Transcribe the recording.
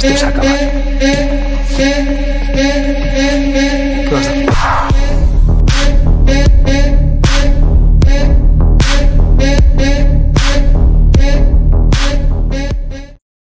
Esto se ha acabado. ¿Qué vas a hacer?